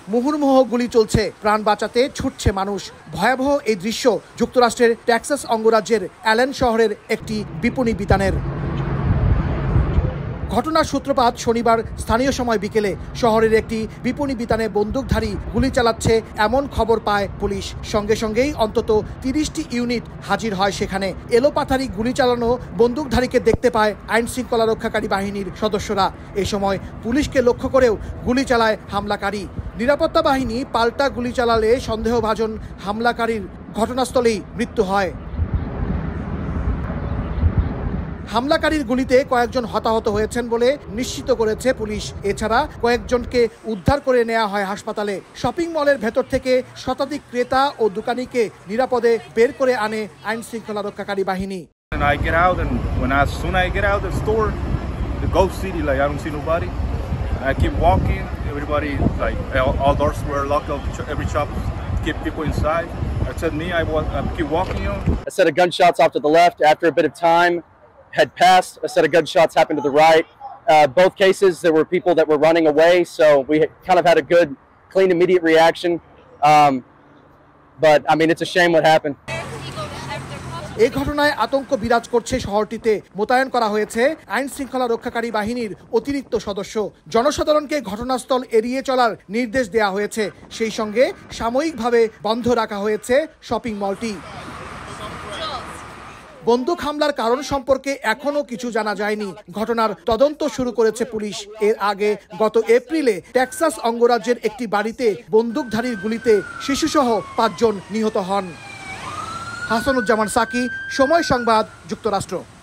মুহুর্মুহু গুলি চলছে, প্রাণ বাঁচাতে ছুটছে মানুষ। ভয়াবহ এই দৃশ্য যুক্তরাষ্ট্রের টেক্সাস অঙ্গরাজ্যের অ্যালেন শহরের একটি বিপণী বিতানের। ঘটনার সূত্রপাত শনিবার স্থানীয় সময় বিকেলে। শহরের একটি বিপণী বিতানে বন্দুকধারী গুলি চালাচ্ছে এমন খবর পায় পুলিশ। সঙ্গে সঙ্গেই অন্তত 30টি ইউনিট হাজির হয় সেখানে। এলোপাথারি গুলি চালানো বন্দুকধারীকে দেখতে পায় আইন শৃঙ্খলা রক্ষাকারী বাহিনীর সদস্যরা। এই সময় পুলিশকে লক্ষ্য করেও গুলি চালায় হামলাকারী। নিরাপত্তা বাহিনী পাল্টা গুলি চালালে সন্দেহভাজন হামলাকারীর ঘটনাস্থলেই মৃত্যু হয়। হামলাকারীর গুলিতে কয়েকজন হতাহত হয়েছেন বলে নিশ্চিত করেছে পুলিশ। এছাড়া কয়েকজনকে উদ্ধার করে নেওয়া হয় হাসপাতালে। শপিং মলের ভেতর থেকে শতাধিক ক্রেতা ও দোকানীকে নিরাপদে বের করে আনে আইন শৃঙ্খলা রক্ষাকারী বাহিনী। Keep people inside. Except me, I keep walking. A set of gunshots off to the left. After a bit of time had passed, a set of gunshots happened to the right. Both cases, there were people that were running away, so we kind of had a good, clean, immediate reaction. But I mean, it's a shame what happened. এই ঘটনায় আতঙ্ক বিরাজ করছে শহরটিতে। মোতায়েন করা হয়েছে আইন শৃঙ্খলা রক্ষাকারী বাহিনীর অতিরিক্ত সদস্য। জনসাধারণকে ঘটনাস্থল এড়িয়ে চলার নির্দেশ দেওয়া হয়েছে। সেই সঙ্গে সাময়িকভাবে বন্ধ রাখা হয়েছে শপিং মলটি। বন্দুক হামলার কারণ সম্পর্কে এখনো কিছু জানা যায়নি। ঘটনার তদন্ত শুরু করেছে পুলিশ। এর আগে গত এপ্রিলে টেক্সাস অঙ্গরাজ্যের একটি বাড়িতে বন্দুকধারীর গুলিতে শিশুসহ 5 জন নিহত হন। হাসানুজ্জামান সাকি, সময় সংবাদ, যুক্তরাষ্ট্র।